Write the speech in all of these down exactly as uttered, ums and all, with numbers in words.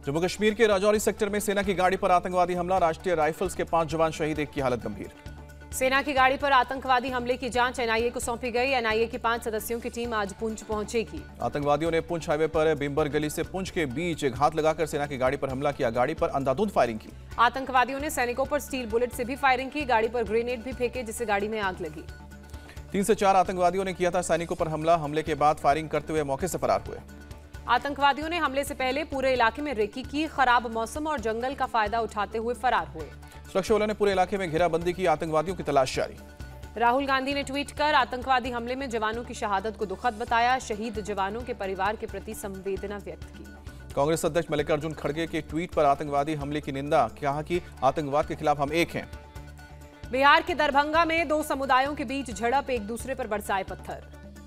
जम्मू कश्मीर के राजौरी सेक्टर में सेना की गाड़ी पर आतंकवादी हमला, राष्ट्रीय राइफल्स के पांच जवान शहीद, एक की हालत गंभीर। सेना की गाड़ी पर आतंकवादी हमले की जांच एनआईए को सौंपी गई। एनआईए की पांच सदस्यों की टीम आज पुंछ पहुंचेगी। आतंकवादियों ने पुंछ हाईवे पर बिम्बर गली से पुंछ के बीच घात लगाकर सेना की गाड़ी पर हमला किया, गाड़ी पर अंधाधुंध फायरिंग की। आतंकवादियों ने सैनिकों पर स्टील बुलेट से भी फायरिंग की, गाड़ी पर ग्रेनेड भी फेंके जिससे गाड़ी में आग लगी। तीन से चार आतंकवादियों ने किया था सैनिकों पर हमला, हमले के बाद फायरिंग करते हुए मौके से फरार हुए। आतंकवादियों ने हमले से पहले पूरे इलाके में रेकी की, खराब मौसम और जंगल का फायदा उठाते हुए फरार हुए। सुरक्षा बलों ने पूरे इलाके में घेराबंदी की, आतंकवादियों की तलाश जारी। राहुल गांधी ने ट्वीट कर आतंकवादी हमले में जवानों की शहादत को दुखद बताया, शहीद जवानों के परिवार के प्रति संवेदना व्यक्त की। कांग्रेस अध्यक्ष मल्लिकार्जुन खड़गे के ट्वीट पर आतंकवादी हमले की निंदा, कहा कि आतंकवाद के खिलाफ हम एक हैं। बिहार के दरभंगा में दो समुदायों के बीच झड़प, एक दूसरे पर बरसाए पत्थर।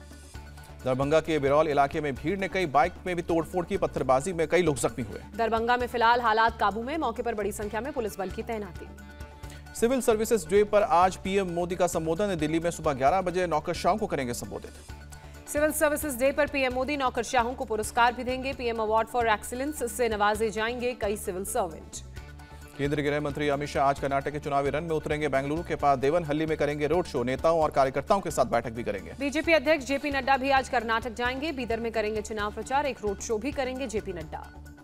दरभंगा के बिरौल इलाके में भीड़ ने कई बाइक में भी तोड़फोड़ की, पत्थरबाजी में कई लोग जख्मी हुए। दरभंगा में फिलहाल हालात काबू में, मौके पर बड़ी संख्या में पुलिस बल की तैनाती। सिविल सर्विसेज डे पर आज पीएम मोदी का संबोधन, दिल्ली में सुबह ग्यारह बजे नौकरशाहों को करेंगे संबोधित। सिविल सर्विसेज डे पर पीएम मोदी नौकरशाहों को पुरस्कार भी देंगे, पीएम अवार्ड फॉर एक्सीलेंस से नवाजे जाएंगे कई सिविल सर्वेंट। केंद्रीय गृह मंत्री अमित शाह आज कर्नाटक के चुनावी रन में उतरेंगे, बेंगलुरु के पास देवनहल्ली में करेंगे रोड शो, नेताओं और कार्यकर्ताओं के साथ बैठक भी करेंगे। बीजेपी अध्यक्ष जेपी नड्डा भी आज कर्नाटक जाएंगे, बीदर में करेंगे चुनाव प्रचार, एक रोड शो भी करेंगे जेपी नड्डा।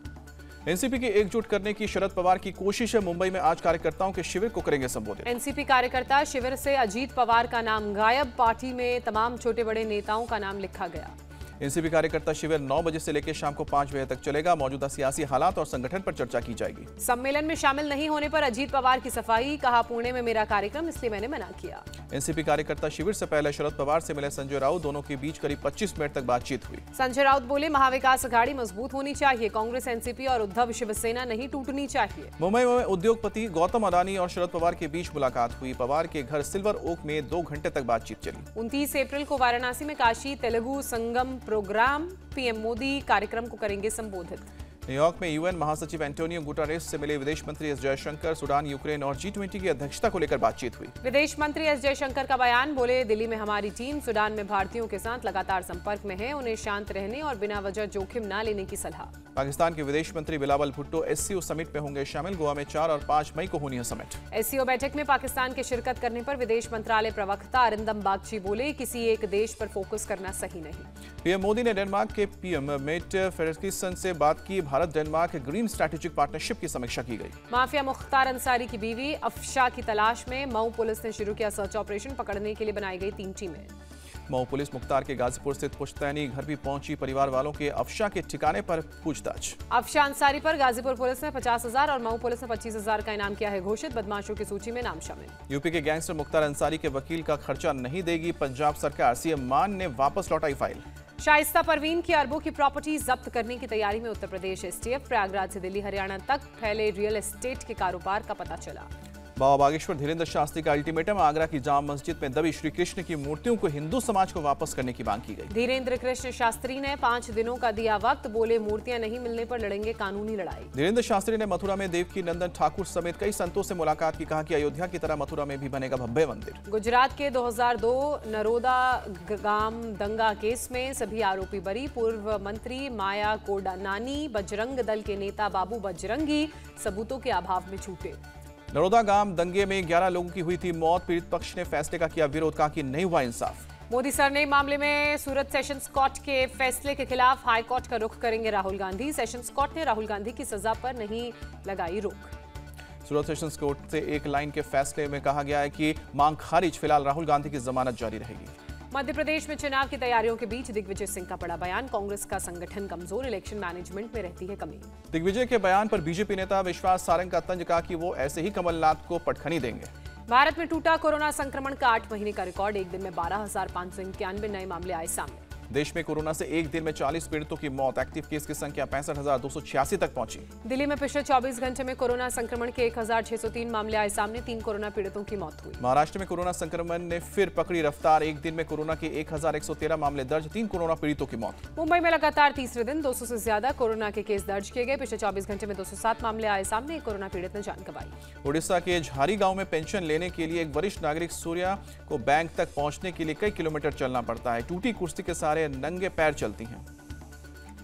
एनसीपी की एकजुट करने की शरद पवार की कोशिश है, मुंबई में आज कार्यकर्ताओं के शिविर को करेंगे संबोधित। एनसीपी कार्यकर्ता शिविर से अजीत पवार का नाम गायब, पार्टी में तमाम छोटे बड़े नेताओं का नाम लिखा गया। एनसीपी कार्यकर्ता शिविर नौ बजे से लेकर शाम को पांच बजे तक चलेगा, मौजूदा सियासी हालात और संगठन पर चर्चा की जाएगी। सम्मेलन में शामिल नहीं होने पर अजीत पवार की सफाई, कहा पुणे में मेरा कार्यक्रम इसलिए मैंने मना किया। एनसीपी कार्यकर्ता शिविर से पहले शरद पवार से मिले संजय राउत, दोनों के बीच करीब पच्चीस मिनट तक बातचीत हुई। संजय राउत बोले महाविकास अघाड़ी मजबूत होनी चाहिए, कांग्रेस एनसीपी और उद्धव शिवसेना नहीं टूटनी चाहिए। मुंबई में उद्योगपति गौतम अडानी और शरद पवार के बीच मुलाकात हुई, पवार के घर सिल्वर ओक में दो घंटे तक बातचीत चली। उनतीस अप्रैल को वाराणसी में काशी तेलुगु संगम प्रोग्राम, पीएम मोदी कार्यक्रम को करेंगे संबोधित। न्यूयॉर्क में यूएन महासचिव एंटोनियो गुटेरेस से मिले विदेश मंत्री एस जयशंकर, सूडान, यूक्रेन और जी ट्वेंटी की अध्यक्षता को लेकर बातचीत हुई। विदेश मंत्री एस जयशंकर का बयान, बोले दिल्ली में हमारी टीम सूडान में भारतीयों के साथ लगातार संपर्क में है, उन्हें शांत रहने और बिना वजह जोखिम न लेने की सलाह। पाकिस्तान के विदेश मंत्री बिलावल भुट्टो एससीओ समिट में होंगे शामिल, गोवा में चार और पांच मई को होनी है समिट। एससीओ बैठक में पाकिस्तान के शिरकत करने पर विदेश मंत्रालय प्रवक्ता अरिंदम बागची बोले, किसी एक देश पर फोकस करना सही नहीं। पीएम मोदी ने डेनमार्क के पीएम मेटे फ्रेडरिक्सन से बात की, Bharat Denmark green strategic partnership की समीक्षा की गई। माफिया मुख्तार अंसारी की बीवी अफशा की तलाश में मऊ पुलिस ने शुरू किया सर्च ऑपरेशन, पकड़ने के लिए बनाई गई तीन टीमें। मऊ पुलिस मुख्तार के गाजीपुर स्थित पुश्तैनी घर भी पहुंची, परिवार वालों के अफशा के ठिकाने पर पूछताछ। अफशा अंसारी पर गाजीपुर पुलिस ने पचास हजार और मऊ पुलिस ने पच्चीस हजार का इनाम किया है घोषित, बदमाशों की सूची में नाम शामिल। यूपी के गैंगस्टर मुख्तार अंसारी के वकील का खर्चा नहीं देगी पंजाब सरकार, सीएम मान ने वापस लौटाई फाइल। शाइस्ता परवीन की अरबों की प्रॉपर्टी जब्त करने की तैयारी में उत्तर प्रदेश एसटीएफ, प्रयागराज से दिल्ली हरियाणा तक फैले रियल एस्टेट के कारोबार का पता चला। बाबा बागेश्वर धीरेन्द्र शास्त्री का अल्टीमेटम, आगरा की जाम मस्जिद में दबी श्री कृष्ण की मूर्तियों को हिंदू समाज को वापस करने की मांग की गई। धीरेन्द्र कृष्ण शास्त्री ने पांच दिनों का दिया वक्त, बोले मूर्तियां नहीं मिलने पर लड़ेंगे कानूनी लड़ाई। धीरेन्द्र शास्त्री ने मथुरा में देवकी नंदन ठाकुर समेत कई संतों से मुलाकात की, कहा कि अयोध्या की तरह मथुरा में भी बनेगा भव्य मंदिर। गुजरात के दो हज़ार दो नरोदा गाम दंगा केस में सभी आरोपी बरी, पूर्व मंत्री माया कोडानानी, बजरंग दल के नेता बाबू बजरंगी सबूतों के अभाव में छूटे। नरोदा गांव दंगे में ग्यारह लोगों की हुई थी मौत, पीड़ित पक्ष ने फैसले का किया विरोध, कहा कि नहीं हुआ इंसाफ। मोदी सरनेम मामले में सूरत सेशंस कोर्ट के फैसले के खिलाफ हाई कोर्ट का रुख करेंगे राहुल गांधी, सेशंस कोर्ट ने राहुल गांधी की सजा पर नहीं लगाई रोक। सूरत सेशंस कोर्ट से एक लाइन के फैसले में कहा गया है कि मांग खारिज, फिलहाल राहुल गांधी की जमानत जारी रहेगी। मध्य प्रदेश में चुनाव की तैयारियों के बीच दिग्विजय सिंह का बड़ा बयान, कांग्रेस का संगठन कमजोर, इलेक्शन मैनेजमेंट में रहती है कमी। दिग्विजय के बयान पर बीजेपी नेता विश्वास सारंग का तंज, कहा कि वो ऐसे ही कमलनाथ को पटखनी देंगे। भारत में टूटा कोरोना संक्रमण का आठ महीने का रिकॉर्ड, एक दिन में बारह हजार पांच सौ इक्यानवे नए मामले आए सामने। देश में कोरोना से एक दिन में चालीस पीड़ितों की मौत, एक्टिव केस की संख्या पैंसठ हजार दो सौ छियासी तक पहुंची। दिल्ली में पिछले चौबीस घंटे में कोरोना संक्रमण के एक हजार छह सौ तीन मामले आए सामने, तीन कोरोना पीड़ितों की मौत हुई। महाराष्ट्र में कोरोना संक्रमण ने फिर पकड़ी रफ्तार, एक दिन में कोरोना के एक हजार एक सौ तेरह मामले दर्ज, तीन कोरोना पीड़ितों की मौत। मुंबई में लगातार तीसरे दिन दो सौ से ज्यादा कोरोना के केस दर्ज किए गए, पिछले चौबीस घंटे में दो सौ सात मामले आए सामने, एक कोरोना पीड़ित ने जान गंवाई। उड़ीसा के झारी गांव में पेंशन लेने के लिए एक वरिष्ठ नागरिक सूर्या को बैंक तक पहुंचने के लिए कई किलोमीटर चलना पड़ता है, टूटी कुर्सी के सहारे नंगे पैर चलती हैं।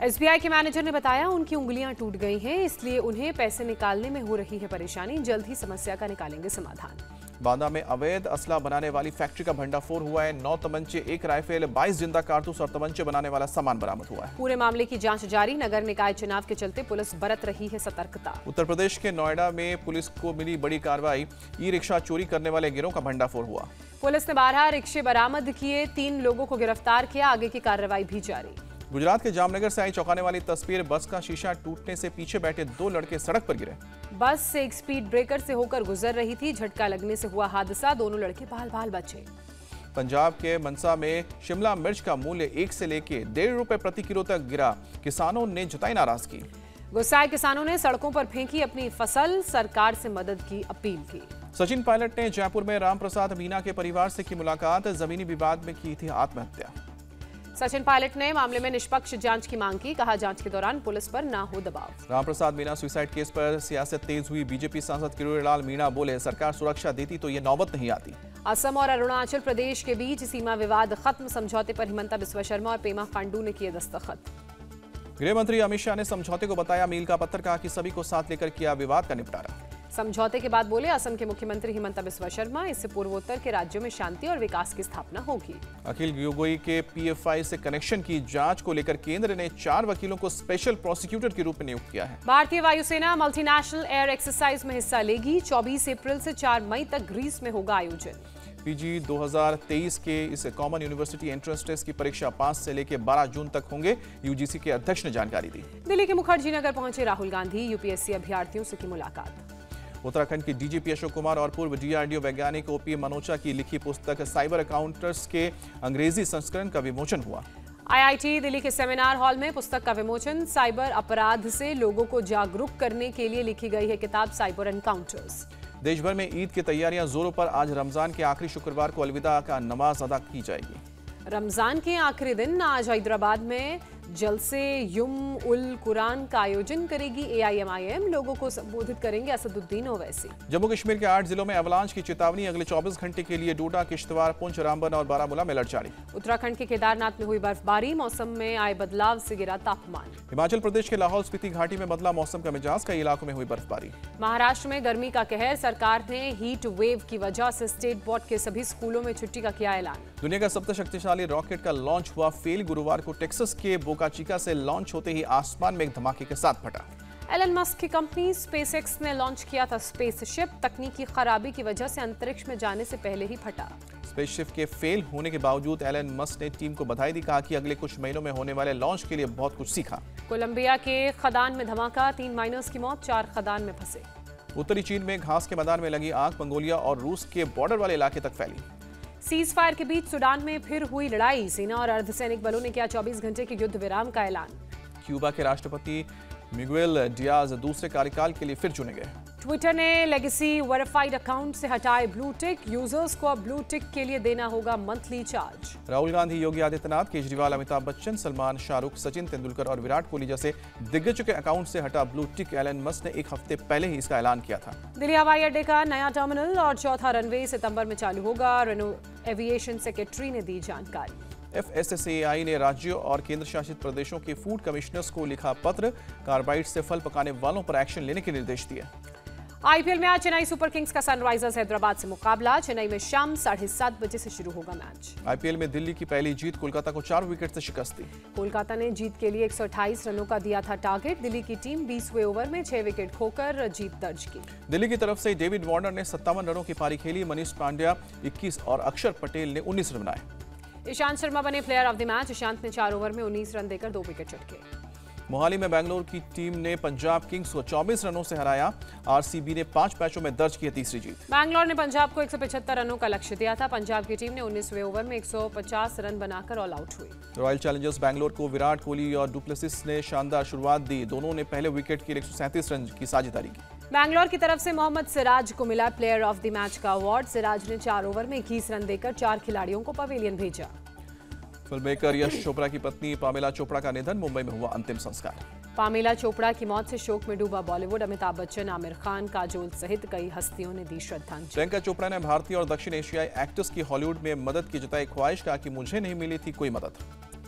एसबीआई के मैनेजर ने बताया उनकी उंगलियां टूट गई हैं, इसलिए उन्हें पैसे निकालने में हो रही है परेशानी। जल्द ही समस्या का निकालेंगे समाधान। बांदा में अवैध असला बनाने वाली फैक्ट्री का भंडाफोड़ हुआ है। नौ तमंचे, एक राइफल, बाईस जिंदा कारतूस और तमंचे बनाने वाला सामान बरामद हुआ है। पूरे मामले की जांच जारी। नगर निकाय चुनाव के चलते पुलिस बरत रही है सतर्कता। उत्तर प्रदेश के नोएडा में पुलिस को मिली बड़ी कार्रवाई। ई रिक्शा चोरी करने वाले गिरोह का भंडाफोड़ हुआ। पुलिस ने बारह रिक्शे बरामद किए, तीन लोगों को गिरफ्तार किया। आगे की कार्रवाई भी जारी। गुजरात के जामनगर से आई चौंकाने वाली तस्वीर। बस का शीशा टूटने से पीछे बैठे दो लड़के सड़क पर गिरे। बस एक स्पीड ब्रेकर से होकर गुजर रही थी, झटका लगने से हुआ हादसा। दोनों लड़के बाल बाल बचे। पंजाब के मनसा में शिमला मिर्च का मूल्य एक से लेके डेढ़ रुपए प्रति किलो तक गिरा। किसानों ने जताई नाराजगी। गुस्साए किसानों ने सड़कों पर फेंकी अपनी फसल, सरकार से मदद की अपील की। सचिन पायलट ने जयपुर में रामप्रसाद मीना के परिवार से की मुलाकात। जमीनी विवाद में की थी आत्महत्या। सचिन पायलट ने मामले में निष्पक्ष जांच की मांग की। कहा जांच के दौरान पुलिस पर ना हो दबाव। रामप्रसाद मीना सुसाइड केस पर सियासत तेज हुई। बीजेपी सांसद किरोड़ीलाल मीणा बोले, सरकार सुरक्षा देती तो ये नौबत नहीं आती। असम और अरुणाचल प्रदेश के बीच सीमा विवाद खत्म। समझौते पर हिमंता बिस्वा शर्मा और पेमा खांडू ने किए दस्तखत। गृह मंत्री अमित शाह ने समझौते को बताया मील का पत्थर। कहा कि सभी को साथ लेकर किया विवाद का निपटारा। समझौते के बाद बोले असम के मुख्यमंत्री हिमंता बिस्वा शर्मा, इससे पूर्वोत्तर के राज्यों में शांति और विकास की स्थापना होगी। अखिल गोगोई के पीएफआई से कनेक्शन की जांच को लेकर केंद्र ने चार वकीलों को स्पेशल प्रोसिक्यूटर के रूप में नियुक्त किया है। भारतीय वायुसेना मल्टीनेशनल एयर एक्सरसाइज में हिस्सा लेगी। चौबीस अप्रैल से चार मई तक ग्रीस में होगा आयोजन। पीजी दो हज़ार तेईस के इस कॉमन यूनिवर्सिटी एंट्रेंस टेस्ट की परीक्षा पांच से लेकर बारह जून तक होंगे। यूजीसी के अध्यक्ष ने जानकारी दी। दिल्ली के मुखर्जी नगर पहुंचे राहुल गांधी। यूपीएससी अभ्यर्थियों से की मुलाकात। उत्तराखंड के डीजीपी अशोक कुमार और पूर्व डीआरडीओ वैज्ञानिक ओपी मनोचा की लिखी पुस्तक साइबर अकाउंटर्स के अंग्रेजी संस्करण का विमोचन हुआ। आईआईटी दिल्ली के सेमिनार हॉल में पुस्तक का विमोचन। साइबर अपराध से लोगों को जागरूक करने के लिए लिखी गई है किताब साइबर एनकाउंटर्स। देश भर में ईद की तैयारियां जोरों पर। आज रमजान के आखिरी शुक्रवार को अलविदा का नमाज अदा की जाएगी। रमजान के आखिरी दिन आज हैदराबाद में जलसे युम उल कुरान का आयोजन करेगी एआईएमआईएम। लोगों को संबोधित करेंगे असदुद्दीन ओवैसी। जम्मू कश्मीर के आठ जिलों में अवलांच की चेतावनी। अगले चौबीस घंटे के लिए डोडा, किश्तवाड़, पुंछ, रामबन और बारामूला में अलर्ट जारी। उत्तराखंड के केदारनाथ में हुई बर्फबारी। मौसम में आए बदलाव से गिरा तापमान। हिमाचल प्रदेश के लाहौल स्पीति घाटी में बदला मौसम का मिजाज। कई इलाकों में हुई बर्फबारी। महाराष्ट्र में गर्मी का कहर। सरकार ने हीट वेव की वजह से स्टेट बोर्ड के सभी स्कूलों में छुट्टी का किया ऐलान। दुनिया का सबसे शक्तिशाली रॉकेट का लॉन्च हुआ फेल। गुरुवार को टेक्सास के बोका चिका से लॉन्च होते ही आसमान में एक धमाके के साथ फटा। एलन मस्क की कंपनी स्पेसएक्स ने लॉन्च किया था स्पेसशिप। तकनीकी खराबी की वजह से अंतरिक्ष में जाने से पहले ही फटा। स्पेसशिप के फेल होने के बावजूद एलन मस्क ने टीम को बधाई दी। कहा कि अगले कुछ महीनों में होने वाले लॉन्च के लिए बहुत कुछ सीखा। कोलंबिया के खदान में धमाका। तीन माइनर्स की मौत, चार खदान में फंसे। उत्तरी चीन में घास के मैदान में लगी आग। मंगोलिया और रूस के बॉर्डर वाले इलाके तक फैली। सीज फायर के बीच सूडान में फिर हुई लड़ाई। सेना और अर्धसैनिक बलों ने किया चौबीस घंटे के युद्ध विराम का ऐलान। क्यूबा के राष्ट्रपति मिगुएल डियाज दूसरे कार्यकाल के लिए फिर चुने गए। ट्विटर ने लेगेसी वेरीफाइड अकाउंट से हटाए ब्लू टिक। यूजर्स को अब ब्लू टिक के लिए देना होगा मंथली चार्ज। राहुल गांधी, योगी आदित्यनाथ, केजरीवाल, अमिताभ बच्चन, सलमान, शाहरुख, सचिन तेंदुलकर और विराट कोहली जैसे दिग्गजों के अकाउंट से हटा ब्लू टिक। एलन मस्क ने एक हफ्ते पहले ही इसका ऐलान किया था। दिल्ली हवाई अड्डे का नया टर्मिनल और चौथा रनवे सितंबर में चालू होगा। रेनो एविएशन सेक्रेटरी ने दी जानकारी। एफएसएसएआई ने राज्यों और केंद्र शासित प्रदेशों के फूड कमिश्नर्स को लिखा पत्र। कार्बाइड से फल पकाने वालों पर एक्शन लेने के निर्देश दिए। आईपीएल में आज चेन्नई सुपर किंग्स का सनराइजर्स हैदराबाद से मुकाबला। चेन्नई में शाम साढ़े सात बजे से शुरू होगा मैच। आईपीएल में दिल्ली की पहली जीत। कोलकाता को चार विकेट से शिकस्त दी। कोलकाता ने जीत के लिए एक सौ अट्ठाईस रनों का दिया था टारगेट। दिल्ली की टीम बीसवें ओवर में छह विकेट खोकर जीत दर्ज की। दिल्ली की तरफ से डेविड वार्नर ने सत्तावन रनों की पारी खेली। मनीष पांड्या इक्कीस और अक्षर पटेल ने उन्नीस रन बनाए। ईशांत शर्मा बने player of the match. Ishant ने चार ओवर में उन्नीस रन देकर दो विकेट चटके। मोहाली में बेंगलुरु की टीम ने पंजाब किंग्स को चौबीस रनों से हराया। आरसीबी ने पांच मैचों में दर्ज की तीसरी जीत। बैंगलोर ने पंजाब को एक सौ पचहत्तर रनों का लक्ष्य दिया था। पंजाब की टीम ने उन्नीसवें ओवर में एक सौ पचास रन बनाकर ऑल आउट हुई। रॉयल चैलेंजर्स बेंगलोर को विराट कोहली और डुप्लेसिस ने शानदार शुरुआत दी। दोनों ने पहले विकेट के लिए एक सौ सैंतीस रन की साझेदारी की। बैंगलोर की तरफ से मोहम्मद सिराज को मिला प्लेयर ऑफ द मैच का अवार्ड। सिराज ने चार ओवर में इक्कीस रन देकर चार खिलाड़ियों को पवेलियन भेजा। फिल्ममेकर यश चोपड़ा की पत्नी पामेला चोपड़ा का निधन। मुंबई में हुआ अंतिम संस्कार। पामेला चोपड़ा की मौत से शोक में डूबा बॉलीवुड। अमिताभ बच्चन, आमिर खान, काजोल सहित कई हस्तियों ने दी श्रद्धांजलि। प्रियंका चोपड़ा ने भारतीय और दक्षिण एशियाई एक्टर्स की हॉलीवुड में मदद की जताई ख्वाहिश। कहा कि मुझे नहीं मिली थी कोई मदद।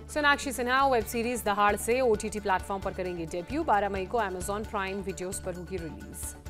सोनाक्षी सिन्हा वेब सीरीज दहाड़ से ओटीटी प्लेटफॉर्म पर करेंगी डेब्यू। बारह मई को अमेजॉन प्राइम वीडियोस पर होगी रिलीज।